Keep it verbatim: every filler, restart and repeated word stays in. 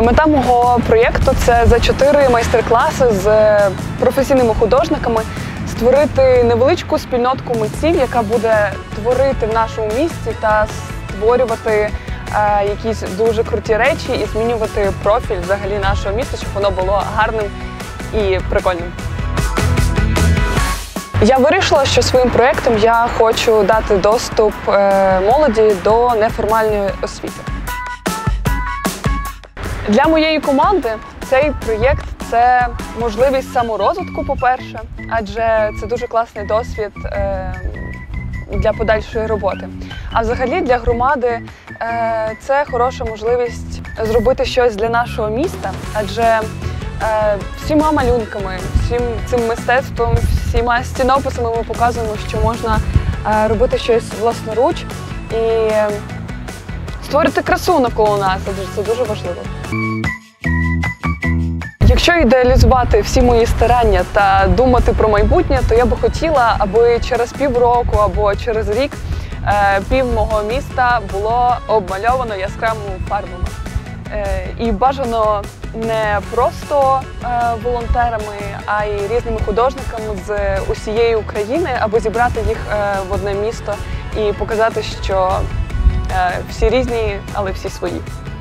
Мета мого проєкту – це за чотири майстер-класи з професійними художниками створити невеличку спільнотку митців, яка буде творити в нашому місті та створювати е, якісь дуже круті речі і змінювати профіль взагалі нашого міста, щоб воно було гарним і прикольним. Я вирішила, що своїм проєктом я хочу дати доступ е, молоді до неформальної освіти. Для моєї команди цей проєкт – це можливість саморозвитку, по-перше, адже це дуже класний досвід е, для подальшої роботи. А взагалі для громади е, це хороша можливість зробити щось для нашого міста, адже е, всіма малюнками, всім цим мистецтвом, всіма стінописами ми показуємо, що можна е, робити щось власноруч і створити красу навколо нас, адже це дуже важливо. Якщо ідеалізувати всі мої старання та думати про майбутнє, то я би хотіла, аби через півроку або через рік пів мого міста було обмальовано яскравими фарбами. І бажано не просто волонтерами, а й різними художниками з усієї України, аби зібрати їх в одне місто і показати, що всі різні, але всі свої.